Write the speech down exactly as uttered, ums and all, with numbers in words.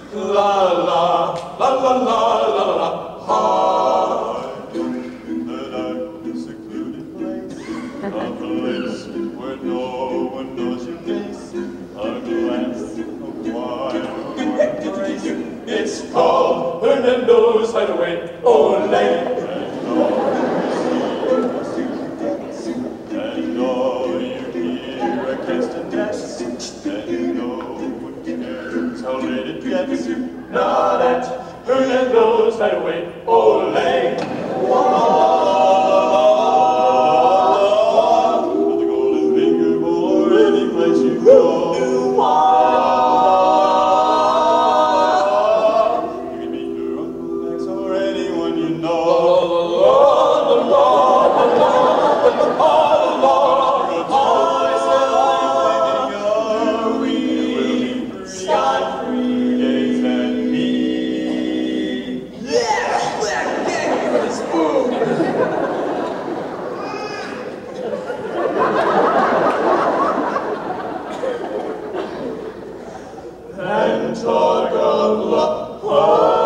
La la, la la la la la la. High in the dark, secluded place, a place where no one knows your face, a glance of wild embrace. It's called Hernando's Hideaway. Ole! And all you see and all you hear are constant nets, and no one cares how late it gets. Not at Hernando's Hideaway. Ole! With the golden finger for any place you go. You can meet your Uncle Max or anyone you know. And talk of love.